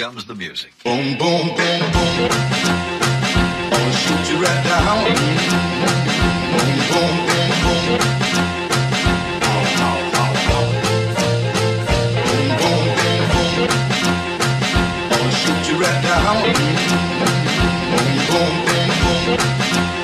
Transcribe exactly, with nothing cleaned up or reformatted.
comes the music. Boom, boom, boom, boom. I'll shoot you right down. Boom, boom, boom, boom. Ow, ow, ow, ow. Boom, boom, boom, boom. I'll shoot you right down. Boom, boom, boom, boom.